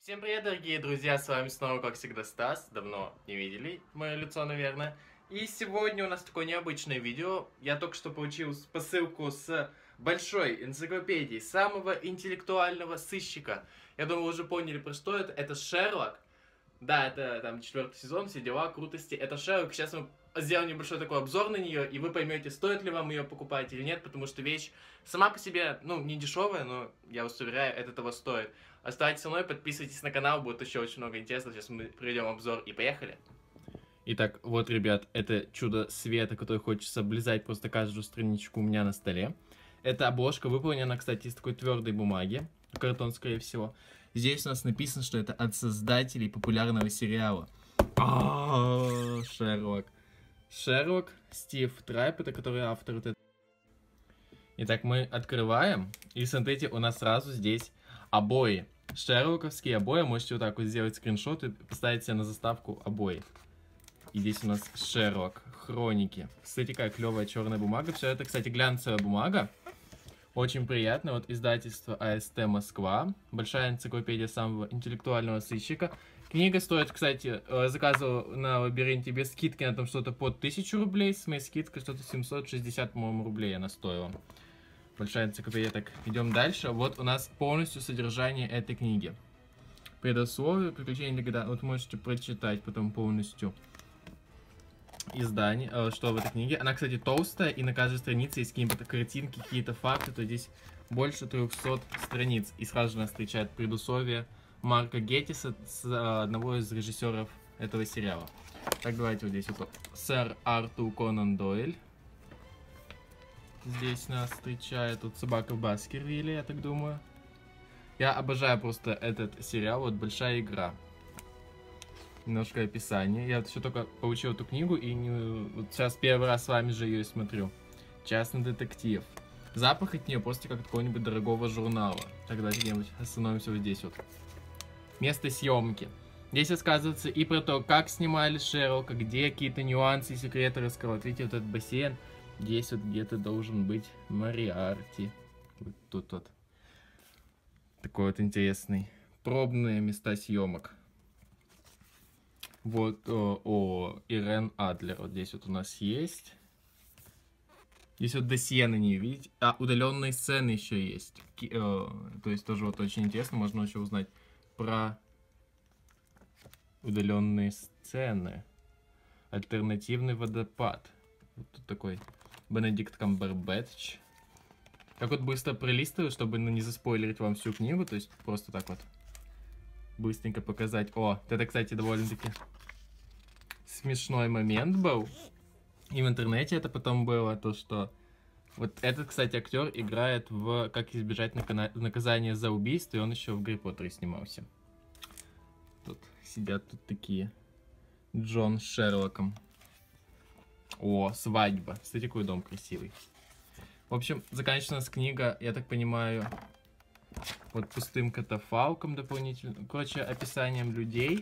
Всем привет, дорогие друзья, с вами снова, как всегда, Стас. Давно не видели мое лицо, наверное. И сегодня у нас такое необычное видео. Я только что получил посылку с большой энциклопедией самого интеллектуального сыщика. Я думаю, вы уже поняли, про что это. Это Шерлок. Да, это там 4-й сезон, все дела, крутости. Это Шерлок. Сейчас мы сделаем небольшой такой обзор на нее, и вы поймете, стоит ли вам ее покупать или нет, потому что вещь сама по себе, ну, не дешевая, но я вас уверяю, это того стоит. Оставайтесь со мной, подписывайтесь на канал, будет еще очень много интересного. Сейчас мы проведем обзор и поехали. Итак, вот, ребят, это чудо света, которое хочется облизать просто каждую страничку у меня на столе. Эта обложка выполнена, кстати, из такой твердой бумаги, картон, скорее всего. Здесь у нас написано, что это от создателей популярного сериала. Шерлок. Шерлок, Стив Трайп, это который автор. Итак, мы открываем, и смотрите, у нас сразу здесь обои. Шерлоковские обои, можете вот так вот сделать скриншот и поставить себе на заставку обои. И здесь у нас Шерлок, хроники. Кстати, какая клевая черная бумага. Все это, кстати, глянцевая бумага. Очень приятно. Вот издательство АСТ Москва. Большая энциклопедия самого интеллектуального сыщика. Книга стоит, кстати, заказывал на Лабиринте без скидки, на там что-то под 1000 рублей. С моей скидкой что-то 760, по-моему, рублей она стоила. Большая энциклопедия. Так, идем дальше. Вот у нас полностью содержание этой книги. Предисловие, приключения Легода. Вот можете прочитать потом полностью издание, что в этой книге. Она, кстати, толстая, и на каждой странице есть какие-то картинки, какие-то факты. То здесь больше 300 страниц. И сразу же нас встречает предусловие Марка Геттиса, одного из режиссеров этого сериала. Так, давайте вот здесь вот сэр Артур Конан Дойль. Здесь нас встречает тут собака Баскервилли, я так думаю. Я обожаю просто этот сериал, вот «Большая игра». Немножко описание. Я все только получил эту книгу и вот сейчас первый раз с вами же ее смотрю. Частный детектив. Запах от нее просто как от какого-нибудь дорогого журнала. Так, давайте где-нибудь остановимся вот здесь вот. Место съемки. Здесь рассказывается и про то, как снимали Шерлока, где какие-то нюансы и секреты раскрывают. Видите, вот этот бассейн. Здесь вот где-то должен быть Мориарти. Вот тут вот. Такой вот интересный. Пробные места съемок. Вот Ирен Адлер. Вот здесь вот у нас есть. Здесь вот досье на нее, видите? А, удаленные сцены еще есть. То есть тоже вот очень интересно. Можно еще узнать про удаленные сцены. Альтернативный водопад. Вот тут такой Бенедикт Камбербэтч. Как вот быстро пролистываю, чтобы не заспойлерить вам всю книгу. То есть просто так вот быстренько показать. О, это, кстати, довольно-таки смешной момент был. И в интернете это потом было, то что... Вот этот, кстати, актер играет в «Как избежать наказания за убийство», и он еще в Гарри Поттере снимался. Тут сидят тут такие. Джон с Шерлоком. О, свадьба. Кстати, какой дом красивый. В общем, заканчивается у нас книга, я так понимаю, вот пустым катафалком дополнительным. Короче, описанием людей.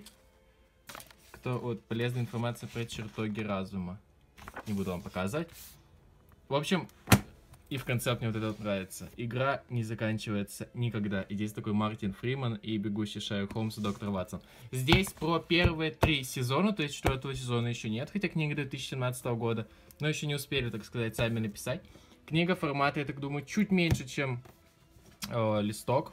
Кто вот полезная информация про чертоги разума. Не буду вам показывать. В общем, и в конце мне вот это вот нравится. Игра не заканчивается никогда. И здесь такой Мартин Фриман и бегущий Шерлок Холмс и доктор Ватсон. Здесь про первые 3 сезона, то есть 4-го сезона еще нет, хотя книга 2017 года. Но еще не успели, так сказать, сами написать. Книга формата, я так думаю, чуть меньше, чем листок.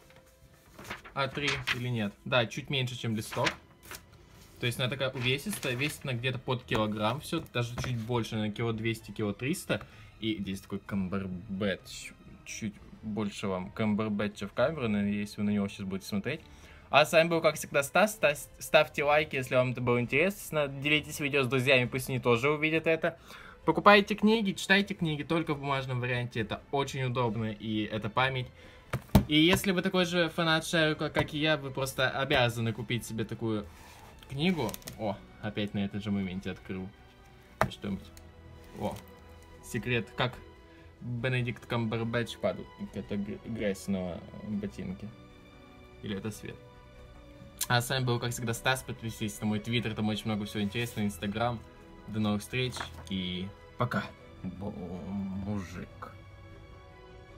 А3 или нет? Да, чуть меньше, чем листок. То есть она такая увесистая, весит она где-то под килограмм, все, даже чуть больше, на кило 200, кило 300. И здесь такой Камбербэтч, чуть больше вам Камбербэтча в камеру, если вы на него сейчас будете смотреть. А с вами был, как всегда, Стас. Ставьте лайки, если вам это было интересно. Делитесь видео с друзьями, пусть они тоже увидят это. Покупайте книги, читайте книги только в бумажном варианте, это очень удобно и это память. И если вы такой же фанат Шерлока, как и я, вы просто обязаны купить себе такую книгу. О, опять на этом же моменте открыл что-нибудь. О, секрет, как Бенедикт Камбербэтч падает. Это грязь на ботинке. Или это свет. А с вами был, как всегда, Стас. Подписывайтесь на мой твиттер, там очень много всего интересного, инстаграм. До новых встреч и пока, мужик.